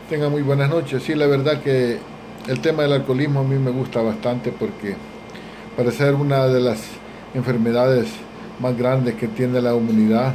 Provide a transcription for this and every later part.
Tenga muy buenas noches. Sí, la verdad que el tema del alcoholismo a mí me gusta bastante porque parece ser una de las enfermedades más grandes que tiene la humanidad.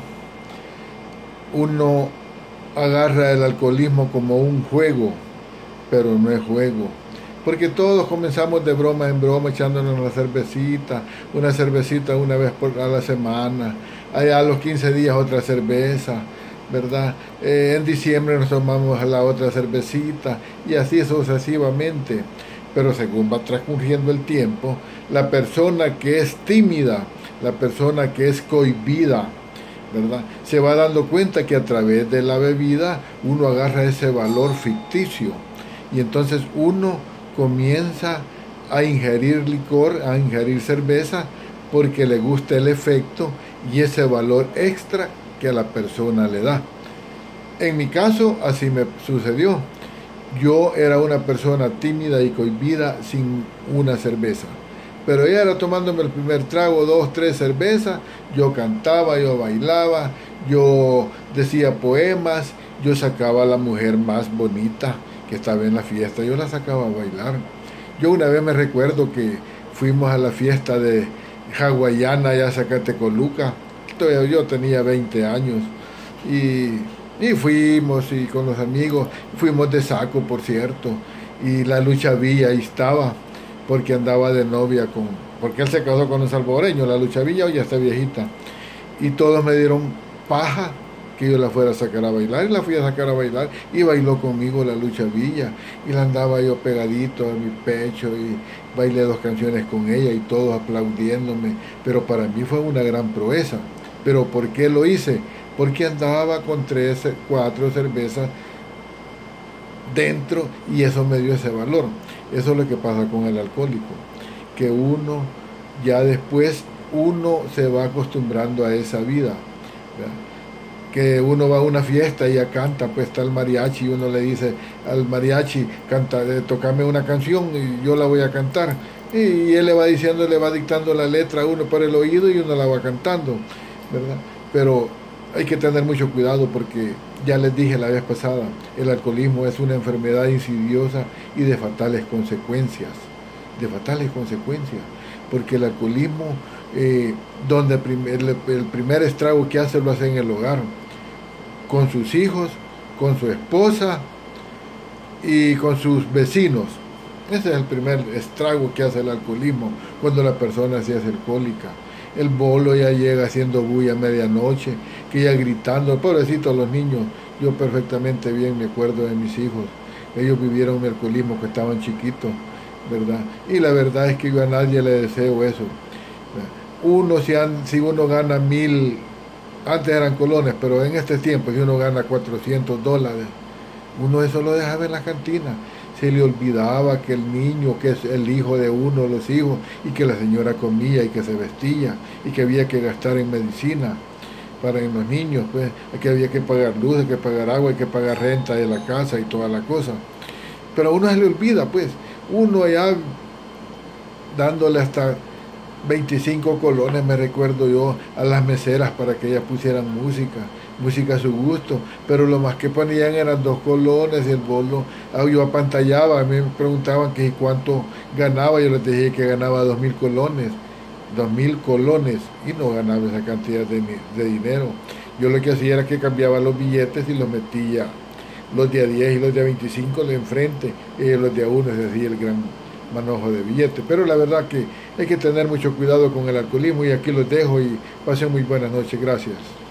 Uno agarra el alcoholismo como un juego, pero no es juego. Porque todos comenzamos de broma en broma echándonos una cervecita una vez a la semana, allá a los 15 días otra cerveza, ¿verdad? En diciembre nos tomamos la otra cervecita y así sucesivamente. Pero según va transcurriendo el tiempo, la persona que es tímida, la persona que es cohibida, ¿verdad? Se va dando cuenta que a través de la bebida uno agarra ese valor ficticio y entonces uno comienza a ingerir licor, a ingerir cerveza porque le gusta el efecto y ese valor extra que a la persona le da. En mi caso así me sucedió. Yo era una persona tímida y cohibida sin una cerveza. Pero ella era tomándome el primer trago, dos, tres cervezas, yo cantaba, yo bailaba, yo decía poemas, yo sacaba a la mujer más bonita que estaba en la fiesta, yo la sacaba a bailar. Yo una vez me recuerdo que fuimos a la fiesta de hawaiana allá a Zacatecoluca, yo tenía 20 años y, y fuimos y con los amigos, fuimos de saco por cierto, y la Lucha Villa ahí estaba porque andaba de novia porque él se casó con un salvadoreño, la Lucha Villa ya está viejita, y todos me dieron paja que yo la fuera a sacar a bailar, y la fui a sacar a bailar, y bailó conmigo la Lucha Villa, y la andaba yo pegadito a mi pecho, y bailé dos canciones con ella, y todos aplaudiéndome, pero para mí fue una gran proeza. ¿Pero por qué lo hice? Porque andaba con tres, cuatro cervezas dentro y eso me dio ese valor. Eso es lo que pasa con el alcohólico, que uno ya después uno se va acostumbrando a esa vida, ¿verdad? Que uno va a una fiesta y ya canta, pues está el mariachi y uno le dice al mariachi, canta, tocame una canción y yo la voy a cantar. Y él le va diciendo, le va dictando la letra a uno por el oído y uno la va cantando, ¿verdad? Pero hay que tener mucho cuidado porque ya les dije la vez pasada, el alcoholismo es una enfermedad insidiosa y de fatales consecuencias, porque el alcoholismo, donde el primer estrago que hace lo hace en el hogar, con sus hijos, con su esposa y con sus vecinos. Ese es el primer estrago que hace el alcoholismo cuando la persona se hace alcohólica. El bolo ya llega haciendo bulla a medianoche, que ya gritando, pobrecitos los niños. Yo perfectamente bien me acuerdo de mis hijos. Ellos vivieron mi alcoholismo que estaban chiquitos, ¿verdad? Y la verdad es que yo a nadie le deseo eso. Uno, si uno gana 1,000, antes eran colones, pero en este tiempo, si uno gana $400, uno eso lo dejaba en la cantina. Se le olvidaba que el niño, que es el hijo de uno de los hijos, y que la señora comía y que se vestía, y que había que gastar en medicina para en los niños, pues, que había que pagar luz, hay que pagar agua, hay que pagar renta de la casa y toda la cosa. Pero a uno se le olvida, pues, uno allá dándole hasta 25 colones, me recuerdo yo, a las meseras para que ellas pusieran música a su gusto, pero lo más que ponían eran 2 colones y el bolo, yo apantallaba, a mí me preguntaban que cuánto ganaba, yo les dije que ganaba 2,000 colones, 2,000 colones, y no ganaba esa cantidad de dinero. Yo lo que hacía era que cambiaba los billetes y los metía, los de a 10 y los de a 25 de enfrente, y los de a uno, es decir, el gran manojo de billetes. Pero la verdad que hay que tener mucho cuidado con el alcoholismo y aquí los dejo y pasen muy buenas noches. Gracias.